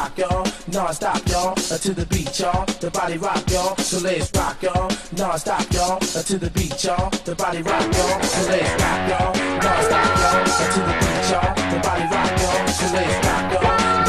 rock, y'all, non-stop, y'all, to the beat, y'all, the body rock, y'all, so let's rock, y'all, non-stop, y'all, to the beat, y'all, the body rock, y'all, so let's rock, y'all, non-stop, y'all, to the beat, y'all, the body rock, y'all, so let's rock, y'all.